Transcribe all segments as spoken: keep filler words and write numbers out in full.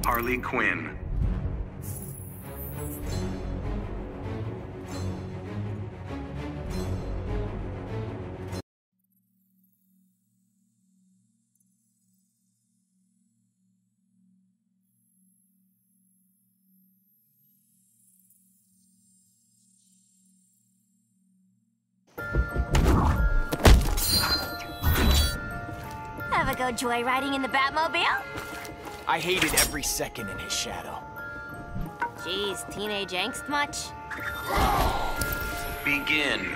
Harley Quinn. Ever go joyriding in the Batmobile? I hated every second in his shadow. Geez, teenage angst much? Begin.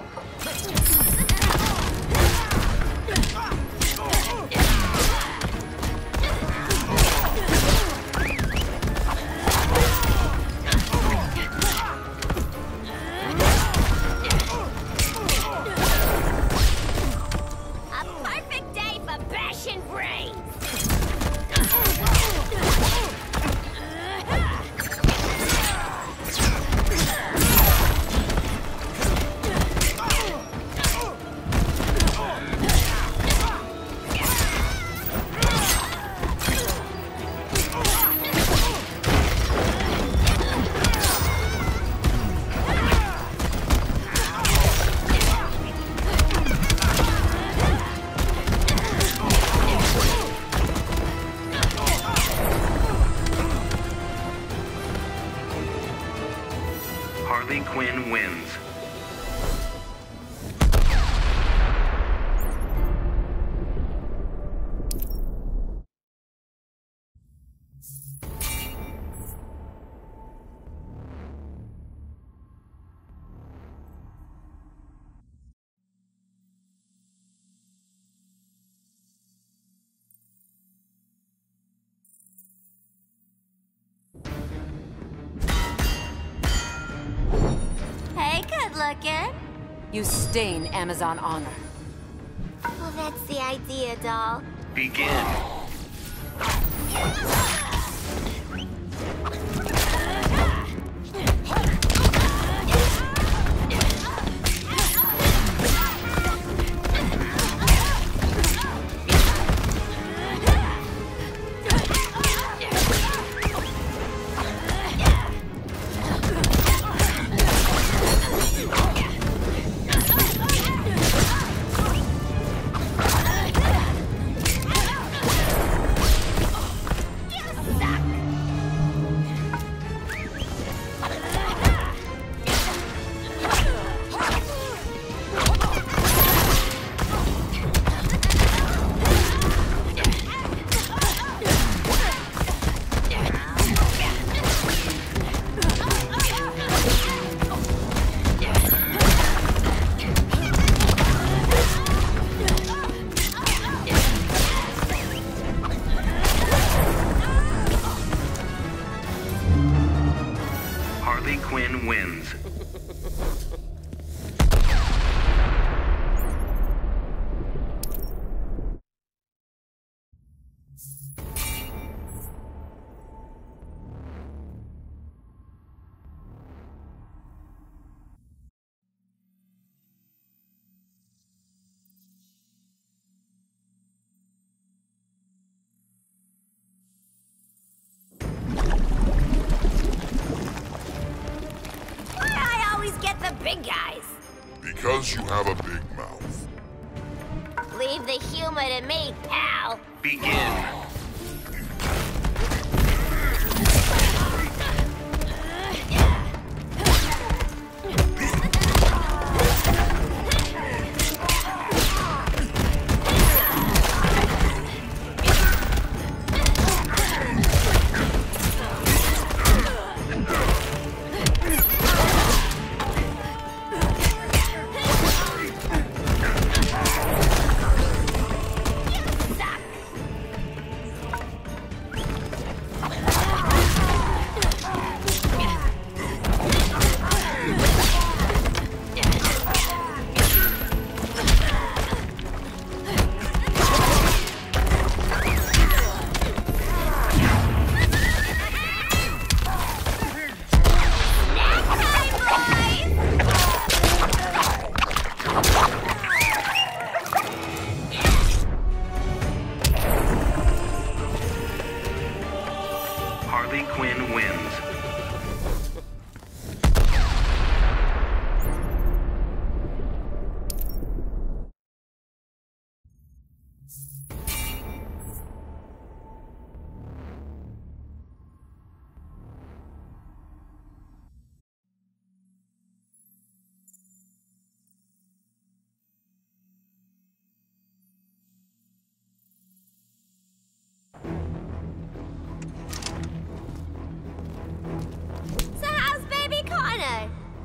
Harley Quinn wins. Looking. You stain Amazon honor. Well, that's the idea, doll. Begin. Harley Quinn wins. Big guys. Because you have a big mouth. Leave the humor to me, pal. Begin.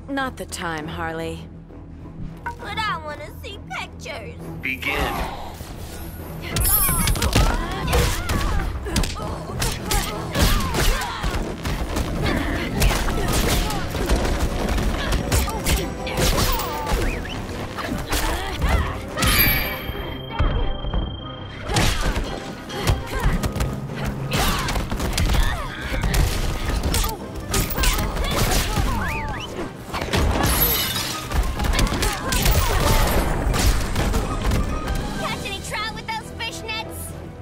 Not the time, Harley. But I want to see pictures. Begin. Catch any trout with those fish nets?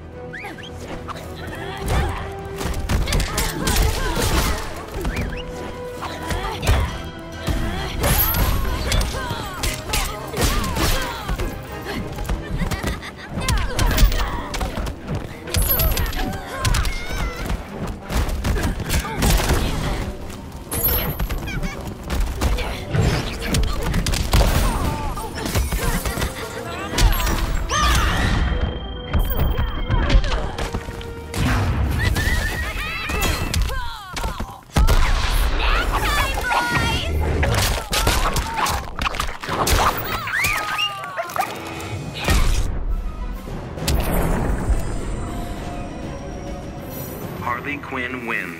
Harley Quinn wins.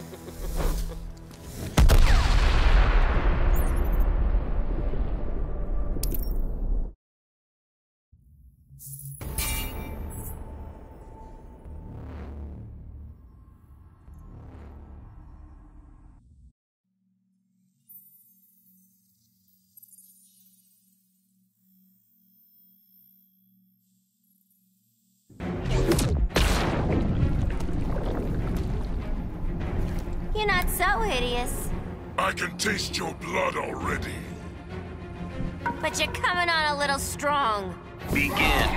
You're not so hideous. I can taste your blood already. But you're coming on a little strong. Begin.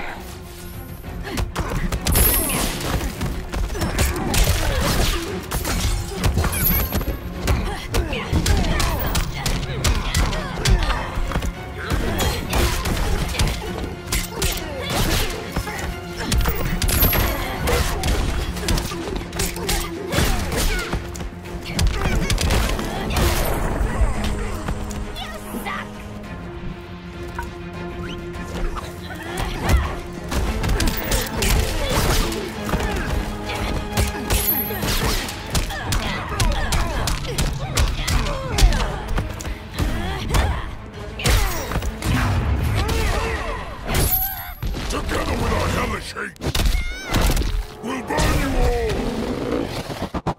Together with our hellish hate, we'll burn you all!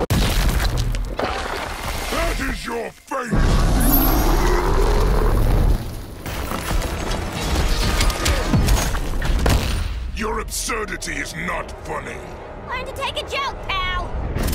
That is your fate! Your absurdity is not funny. Learn to take a joke, pal.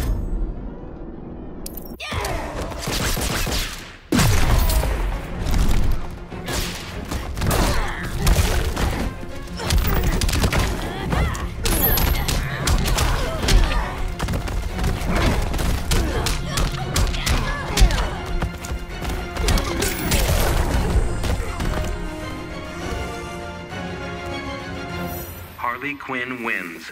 Harley Quinn wins.